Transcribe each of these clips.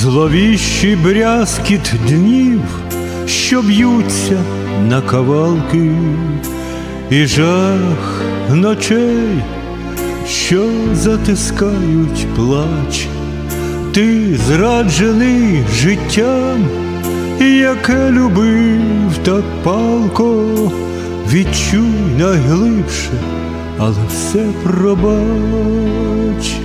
Зловіщий брязкіт днів, що б'ються на кавалки, і жах ночей, що затискають плач. Ти зраджений життям, яке любив так палко. Відчуй найглибше, але все пробач.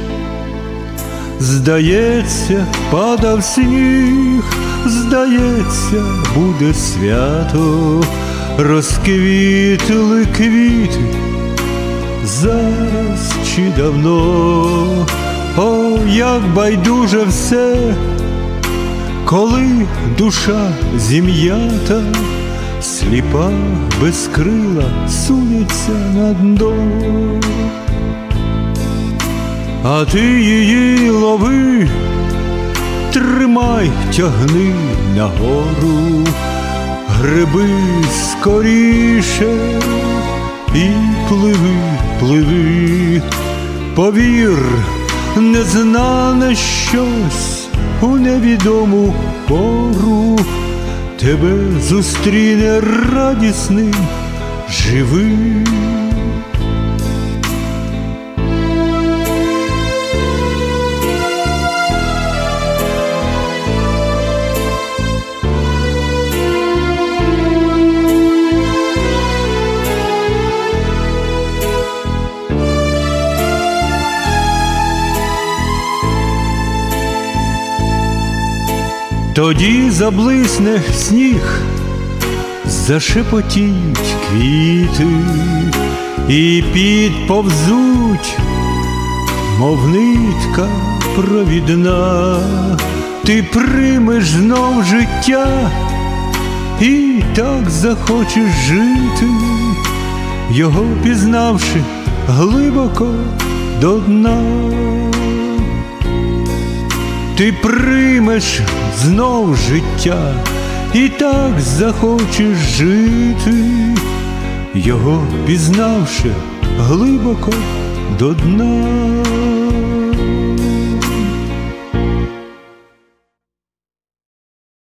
Здається, падав сніг, здається, буде свято. Розквітли квіти зараз чи давно. О, як байдуже все, коли душа зім'ята, сліпа, без крила сунеться на дно. А ти її лови, тримай, тягни нагору, гриби скоріше і пливи, пливи. Повір, незнане щось у невідому пору тебе зустріне радісним, живим. Тоді заблисне сніг, зашепотіють квіти і підповзуть, мов нитка провідна. Ти приймеш знов життя і так захочеш жити, його пізнавши глибоко до дна. Ти приймеш знов життя і так захочеш жити, його пізнавши глибоко до дна.